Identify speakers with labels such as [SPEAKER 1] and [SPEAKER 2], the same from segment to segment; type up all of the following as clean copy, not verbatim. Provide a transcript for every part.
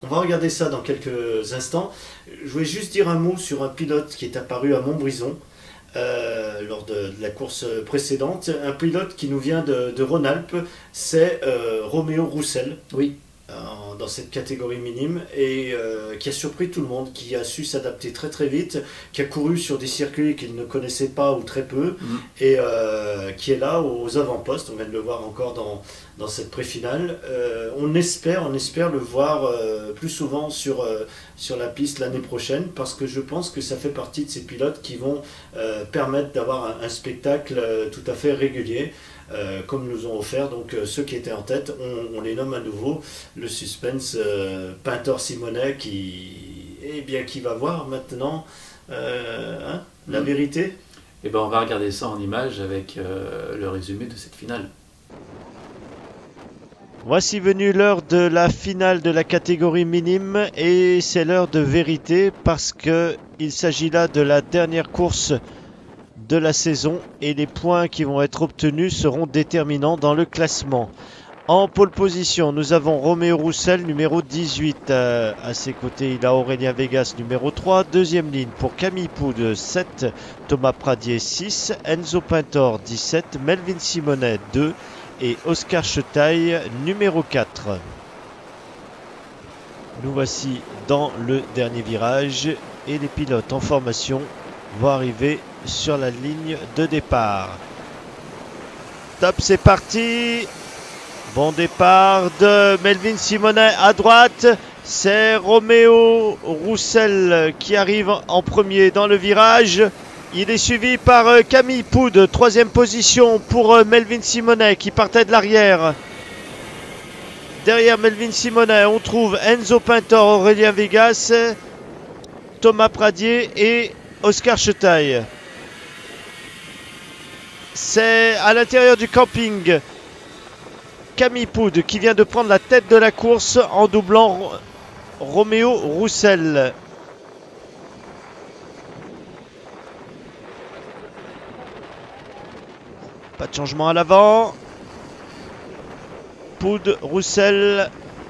[SPEAKER 1] On va regarder ça dans quelques instants. Je voulais juste dire un mot sur un pilote qui est apparu à Montbrison lors de la course précédente. Un pilote qui nous vient de Rhône-Alpes, c'est Roméo Roussel.
[SPEAKER 2] Oui.
[SPEAKER 1] Dans cette catégorie minime et qui a surpris tout le monde, qui a su s'adapter très très vite, qui a couru sur des circuits qu'il ne connaissait pas ou très peu et qui est là aux avant-postes. On vient de le voir encore dans cette pré-finale. On espère le voir plus souvent sur la piste l'année prochaine, parce que je pense que ça fait partie de ces pilotes qui vont permettre d'avoir un spectacle tout à fait régulier. Comme nous ont offert donc ceux qui étaient en tête, on les nomme à nouveau. Le suspense Pintor Simonet qui va voir maintenant la vérité.
[SPEAKER 2] Et ben on va regarder ça en images avec le résumé de cette finale.
[SPEAKER 3] Voici venue l'heure de la finale de la catégorie minime et c'est l'heure de vérité parce que il s'agit là de la dernière course de la saison et les points qui vont être obtenus seront déterminants dans le classement. En pole position, nous avons Roméo Roussel, numéro 18. À ses côtés, il a Aurélien Vegas, numéro 3. Deuxième ligne pour Camille Poud, 7. Thomas Pradier, 6. Enzo Pintor, 17. Melvin Simonet, 2. Et Oscar Chetaille, numéro 4. Nous voici dans le dernier virage et les pilotes en formation vont arriver sur la ligne de départ. Top, c'est parti. Bon départ de Melvin Simonet à droite. C'est Roméo Roussel qui arrive en premier dans le virage. Il est suivi par Camille Poud, troisième position pour Melvin Simonet qui partait de l'arrière. Derrière Melvin Simonet, on trouve Enzo Pintor, Aurélien Vegas, Thomas Pradier et Oscar Chetaille. C'est à l'intérieur du camping Camille Poud qui vient de prendre la tête de la course en doublant Roméo Roussel. Pas de changement à l'avant. Poud, Roussel,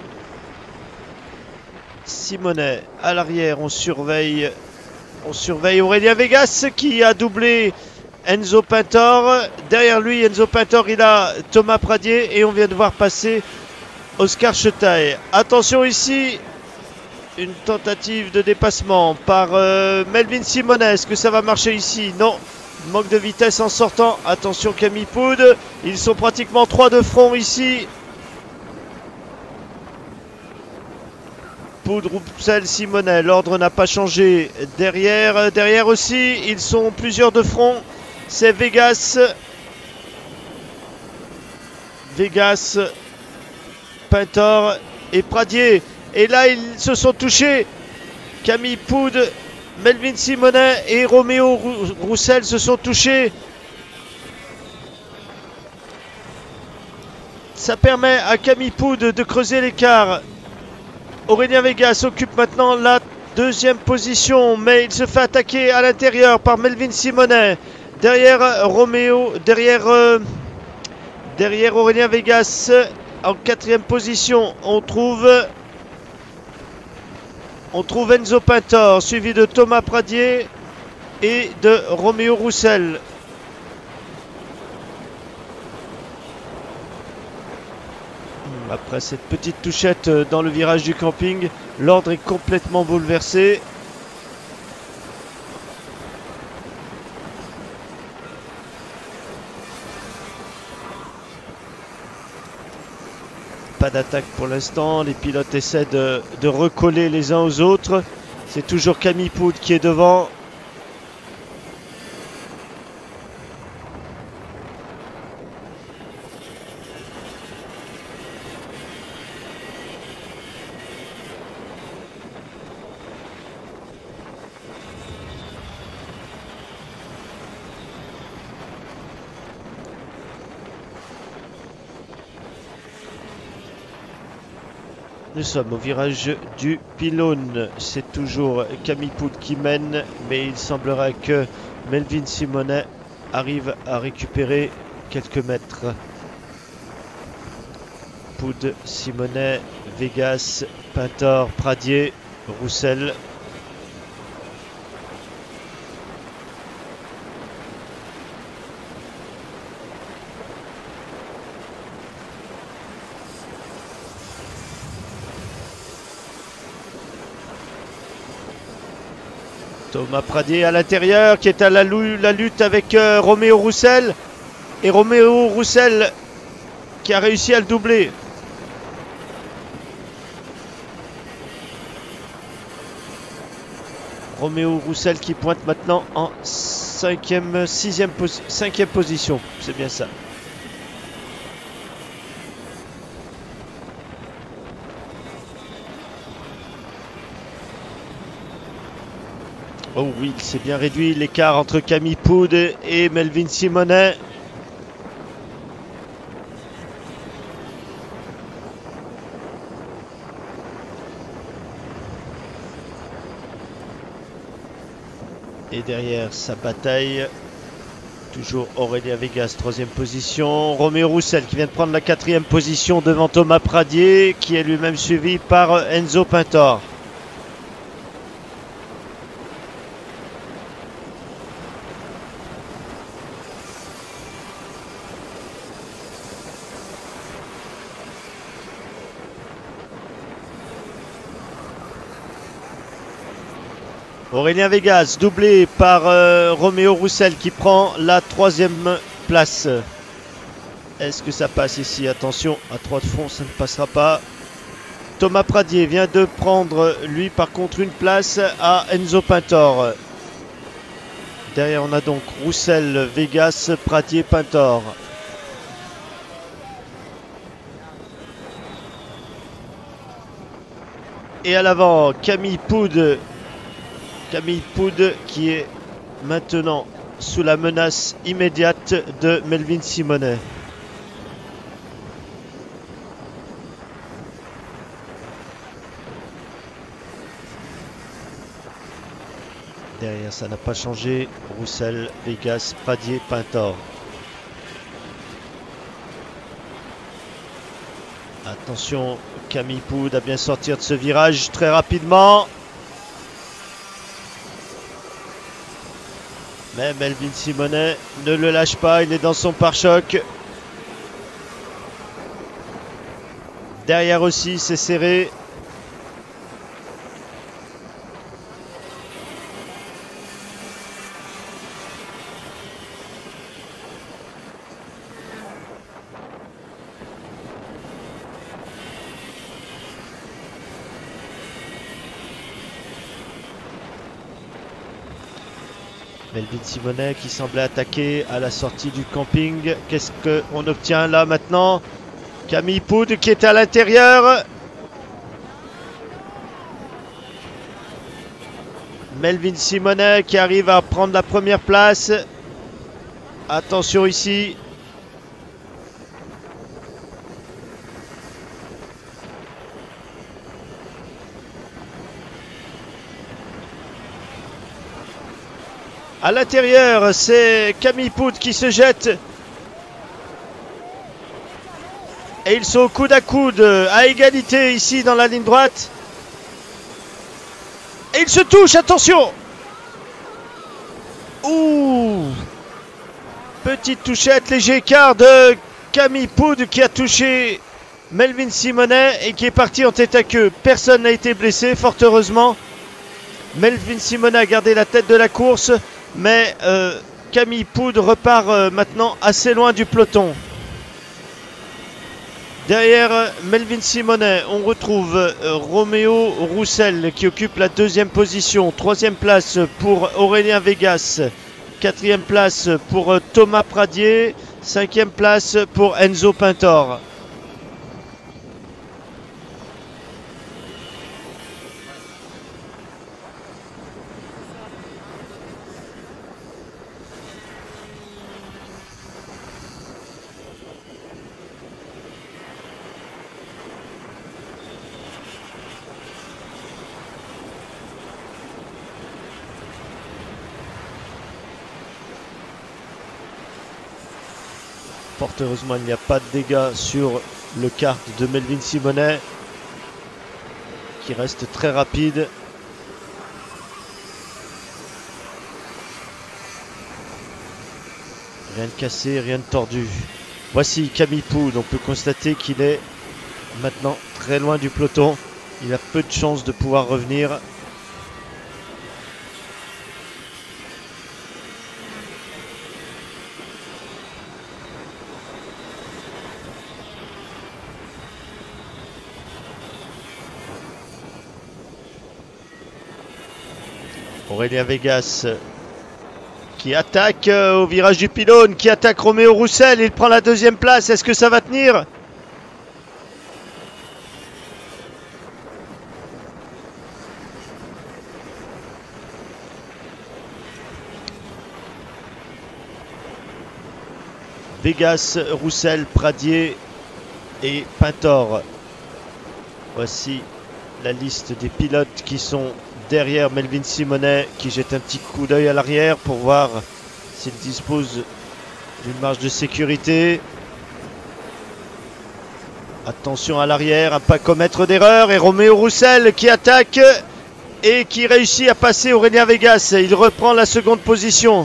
[SPEAKER 3] Simonet à l'arrière. On surveille Aurélien Vegas qui a doublé Enzo Pintor. Derrière lui, Enzo Pintor, il a Thomas Pradier et on vient de voir passer Oscar Chetaille. Attention ici, une tentative de dépassement par Melvin Simonet. Est-ce que ça va marcher ici? Non. Manque de vitesse en sortant. Attention Camille Poud. Ils sont pratiquement 3 de front ici. Poud, Roussel, Simonet. L'ordre n'a pas changé. Derrière aussi, ils sont plusieurs de front. C'est Vegas, Pintor et Pradier. Et là, ils se sont touchés. Camille Poud, Melvin Simonet et Roméo Roussel se sont touchés. Ça permet à Camille Poud de creuser l'écart. Aurélien Vegas occupe maintenant la deuxième position, mais il se fait attaquer à l'intérieur par Melvin Simonet. Derrière Aurélien Vegas en quatrième position, on trouve Enzo Pintor, suivi de Thomas Pradier et de Roméo Roussel. Après cette petite touchette dans le virage du camping, l'ordre est complètement bouleversé. Pas d'attaque pour l'instant, les pilotes essaient de recoller les uns aux autres. C'est toujours Camille Poud qui est devant. Nous sommes au virage du pylône. C'est toujours Camille Poud qui mène, mais il semblerait que Melvin Simonet arrive à récupérer quelques mètres. Poud, Simonet, Vegas Pintor, Pradier, Roussel. Thomas Pradier à l'intérieur qui est à la lutte avec Roméo Roussel. Et Roméo Roussel qui a réussi à le doubler. Roméo Roussel qui pointe maintenant en 5e position. C'est bien ça. Oh oui, il s'est bien réduit l'écart entre Camille Poud et Melvin Simonet. Et derrière sa bataille, toujours Aurélien Vegas, 3e position. Roméo Roussel qui vient de prendre la 4e position devant Thomas Pradier, qui est lui-même suivi par Enzo Pintor. Aurélien Vegas, doublé par Roméo Roussel qui prend la 3e place. Est-ce que ça passe ici? Attention, à 3 de fond, ça ne passera pas. Thomas Pradier vient de prendre, lui, par contre, une place à Enzo Pintor. Derrière, on a donc Roussel, Vegas, Pradier, Pintor. Et à l'avant, Camille Poud. Camille Poud qui est maintenant sous la menace immédiate de Melvin Simonet. Derrière, ça n'a pas changé. Roussel, Vegas, Pradier, Pintor. Attention, Camille Poud à bien sortir de ce virage très rapidement. Mais Melvin Simonet ne le lâche pas, il est dans son pare-choc. Derrière aussi, c'est serré. Melvin Simonet qui semblait attaquer à la sortie du camping. Qu'est-ce qu'on obtient là maintenant? Camille Poud qui est à l'intérieur. Melvin Simonet qui arrive à prendre la première place. Attention ici. À l'intérieur, c'est Camille Poud qui se jette. Et ils sont coude à coude, à égalité ici dans la ligne droite. Et ils se touchent, attention! Ouh! Petite touchette, léger écart de Camille Poud qui a touché Melvin Simonet et qui est parti en tête à queue. Personne n'a été blessé, fort heureusement. Melvin Simonet a gardé la tête de la course. Mais Camille Poud repart maintenant assez loin du peloton. Derrière Melvin Simonet, on retrouve Roméo Roussel qui occupe la 2e position. 3e place pour Aurélien Vegas. 4e place pour Thomas Pradier. 5e place pour Enzo Pintor. Fort heureusement, il n'y a pas de dégâts sur le kart de Melvin Simonet. qui reste très rapide. Rien de cassé, rien de tordu. Voici Camille Poud. On peut constater qu'il est maintenant très loin du peloton. Il a peu de chances de pouvoir revenir. Aurélien Vegas qui attaque au virage du pylône, qui attaque Roméo Roussel. Il prend la deuxième place. Est-ce que ça va tenir? Vegas, Roussel, Pradier et Pintor. Voici la liste des pilotes qui sont derrière Melvin Simonet, qui jette un petit coup d'œil à l'arrière pour voir s'il dispose d'une marge de sécurité. Attention à l'arrière, à ne pas commettre d'erreur. Et Roméo Roussel qui attaque et qui réussit à passer Aurélien Vegas. Il reprend la seconde position.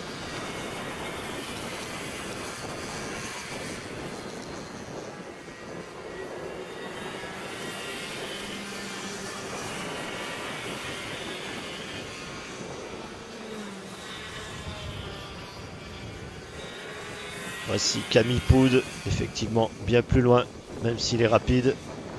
[SPEAKER 3] Voici Camille Poud, effectivement bien plus loin, même s'il est rapide.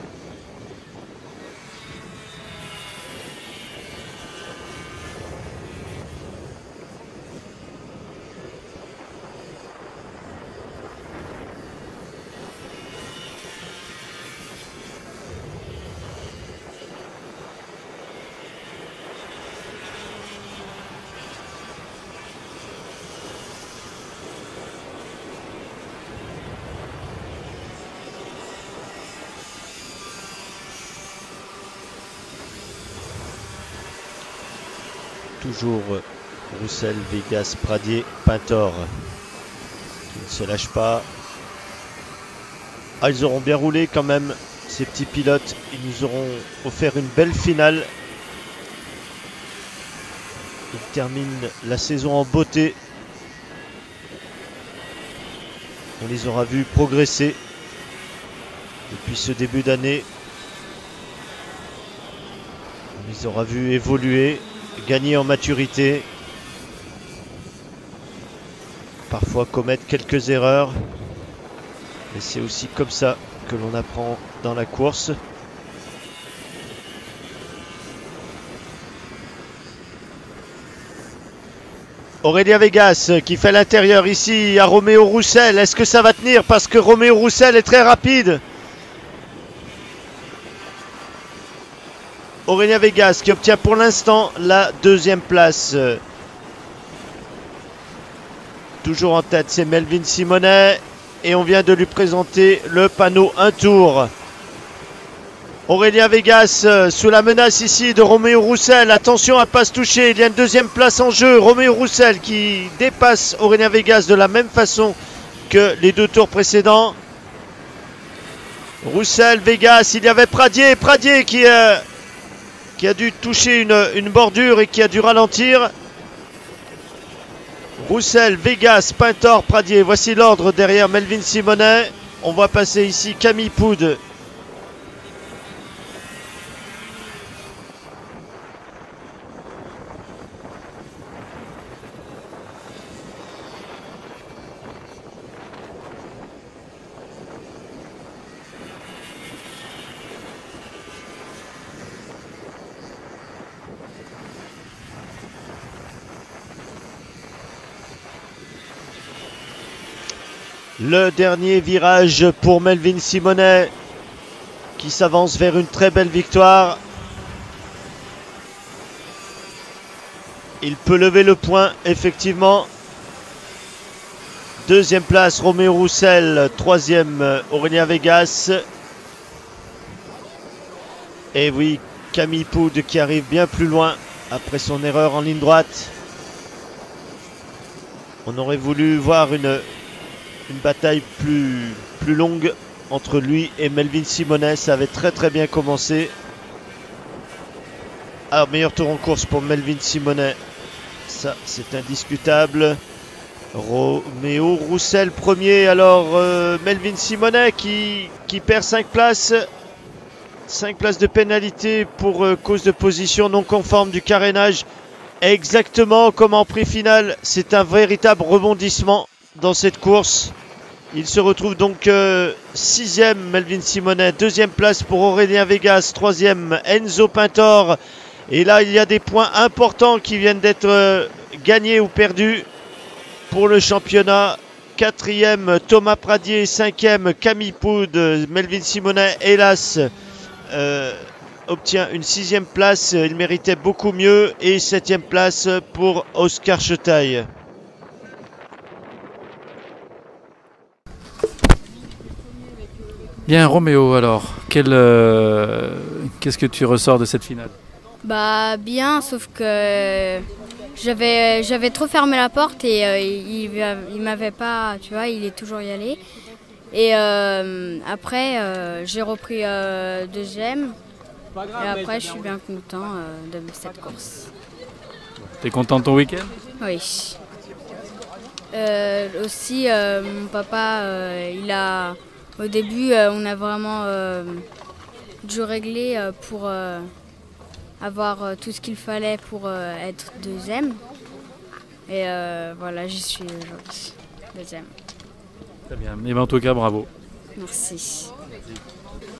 [SPEAKER 3] Toujours Roussel, Vegas, Pradier, Pintor qui ne se lâche pas. Ah, ils auront bien roulé quand même, ces petits pilotes. Ils nous auront offert une belle finale. Ils terminent la saison en beauté. On les aura vus progresser depuis ce début d'année. On les aura vus évoluer, gagner en maturité, parfois commettre quelques erreurs, mais c'est aussi comme ça que l'on apprend dans la course. Aurélien Vegas qui fait l'intérieur ici à Roméo Roussel. Est-ce que ça va tenir? Parce que Roméo Roussel est très rapide. Aurélien Vegas qui obtient pour l'instant la deuxième place. Toujours en tête, c'est Melvin Simonet. Et on vient de lui présenter le panneau 1 tour. Aurélien Vegas sous la menace ici de Roméo Roussel. Attention à ne pas se toucher, il y a une deuxième place en jeu. Roméo Roussel qui dépasse Aurélien Vegas de la même façon que les deux tours précédents. Roussel, Vegas, il y avait Pradier. Pradier qui a dû toucher une bordure et qui a dû ralentir. Roussel, Vegas, Pintor, Pradier. Voici l'ordre derrière Melvin Simonet. On voit passer ici Camille Poud. Le dernier virage pour Melvin Simonet qui s'avance vers une très belle victoire. Il peut lever le point, effectivement. Deuxième place, Roméo Roussel. Troisième, Aurélien Vegas. Et oui, Camille Poud qui arrive bien plus loin après son erreur en ligne droite. On aurait voulu voir une bataille plus longue entre lui et Melvin Simonet. Ça avait très bien commencé. Ah, meilleur tour en course pour Melvin Simonet. Ça, c'est indiscutable. Roméo Roussel premier. Alors, Melvin Simonet qui perd 5 places. 5 places de pénalité pour cause de position non conforme du carénage. Exactement comme en prix final. C'est un véritable rebondissement dans cette course. Il se retrouve donc 6e Melvin Simonet, 2e place pour Aurélien Vegas, 3e Enzo Pintor. Et là il y a des points importants qui viennent d'être gagnés ou perdus pour le championnat. 4e Thomas Pradier, 5e Camille Poud. Melvin Simonet hélas obtient une 6e place, il méritait beaucoup mieux. Et 7e place pour Oscar Chetaille.
[SPEAKER 2] Bien, Roméo, alors, qu'est-ce que tu ressors de cette finale?
[SPEAKER 4] Bah bien, sauf que j'avais trop fermé la porte et il m'avait pas, tu vois, il est toujours y allé. Et après, j'ai repris 2e. Et après, je suis bien content de cette course.
[SPEAKER 2] T'es content de ton week-end?
[SPEAKER 4] Oui. Aussi, mon papa, au début, on a vraiment dû régler pour avoir tout ce qu'il fallait pour être 2e. Et voilà, j'y suis aujourd'hui, 2e.
[SPEAKER 2] Très bien. Et bien, en tout cas, bravo.
[SPEAKER 4] Merci.